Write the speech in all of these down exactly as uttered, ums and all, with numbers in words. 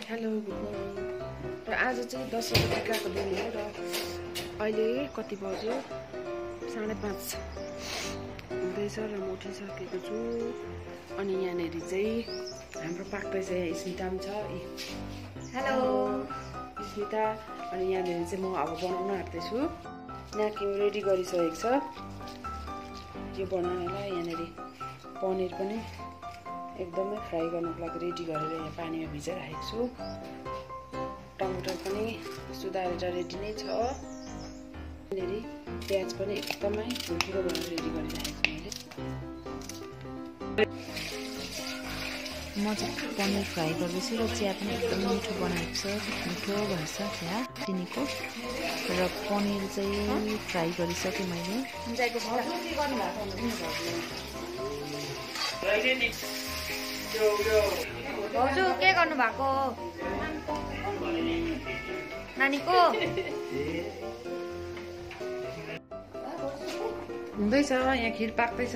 Hello good morning. र आज चाहिँ दसैँको टिकाको दिन हो र अहिले कति बज्यो साढे पाँच हुँदैछ र म उठिसकेको छु। अनि यहाँनिर चाहिँ हाम्रो पाक्दैछ, स्मिता पनि छ। हेलो स्मिता। अनि यहाँनिर चाहिँ म अब बनाउन आँट्दैछु। नाकिम रेडी गरिसकेको छ यो बनाउनलाई। यहाँनिर पनिर पनि एकदमै फ्राई गर्नको लागि रेडी गरेर यहाँ पानीमा भिजाइराखेको छु। टमाटर पनि सुधारेर रेडी नै छ। यहाँनिर प्याज पनि एकदमै ठुल्ठुलो गरेर रेडी गरिराखेको छु मैले। म चाहिँ पनिर फ्राई गर्दैछु र चिया पनि एकदम मिठो बनाएको छ। मिठो भएछ चिया चिनीको। र पनिर चाहिँ फ्राई गरिसकेँ मैले। हजुर के गर्नु भएको नानीको? हुँदैछ यहाँ खिर पाक्दैछ।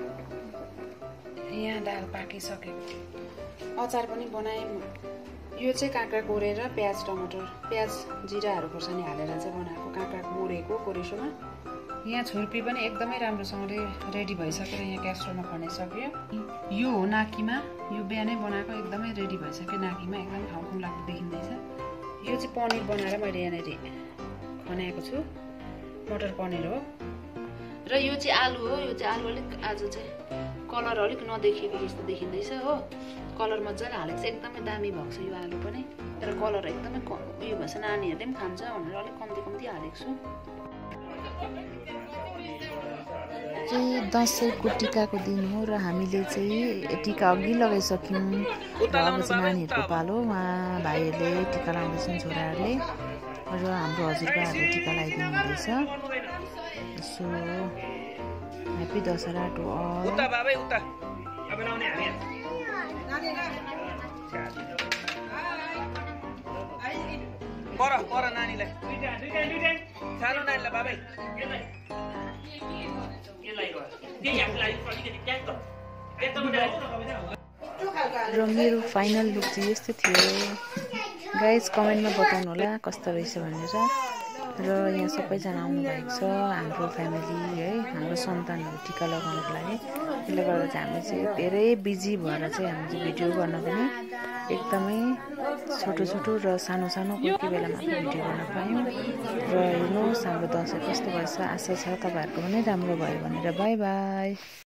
यहाँ दाल पाकिसकेको थियो। अचार पनि बनाएँ। यो चाहिँ काँक्रा कोरेर प्याज टमाटर प्याज जिराहरू खोर्सानी हालेर चाहिँ बनाएको काँक्रा कोरेको कोरेसोमा। यहाँ छुर्पी पनि एकदमै राम्रोसँगले रेडी भइसकेर यहाँ क्यास्ट्रोलमा खनिसक्यो। यो हो नाकीमा, यो बिहानै बनाएको एकदमै रेडी भइसक्यो। नाकीमा एकदम खाउ खाउ लाग्दो देखिँदैछ। यो चाहिँ पनिर बनाएर मैले यहाँनिर बनाएको छु। मटर पनिर हो। र यो चाहिँ आलु हो। यो चाहिँ आलु अलिक आज चाहिँ कलर अलिक नदेखिएको जस्तो देखिँदैछ हो। कलर मजाले हालेको चाहिँ एकदमै दामी भएको छ यो आलु पनि। तर कलर एकदमै उयो भएछ, नानीहरूले पनि खान्छ भनेर अलिक कम्ती कम्ती हालेको छु। चाहिँ दसैँको टिकाको दिन हो र हामीले चाहिँ टिका अघि लगाइसक्यौँ। र अब चाहिँ नानीहरूको पालो। उहाँ भाइहरूले टिका लगाउँदैछन्, छोराहरूले। र हाम्रो हजुरबाहरूले टिका लगाइदिनु हुँदैछ। So happy Dussehra to all. पर पर नानीलाई सानो नानीलाई बाबै र मेरो फाइनल लुक चाहिँ यस्तो थियो। गाइज कमेन्टमा बताउनु होला कस्तो रहेछ भनेर। र यहाँ सबैजना आउनुभएको छ, हाम्रो फ्यामिली है, हाम्रो सन्तानहरू टिका लगाउनको लागि। त्यसले गर्दा चाहिँ हामी चाहिँ धेरै बिजी भएर चाहिँ हामी चाहिँ भिडियो गर्न पनि एकदमै छोटो छोटो र सानो सानो कोही कोही बेला मात्रै भिडियो गर्न पायौँ। र हेर्नुहोस् हाम्रो दसैँ कस्तो भएछ। आशा छ तपाईँहरूको पनि राम्रो भयो भनेर। Bye by.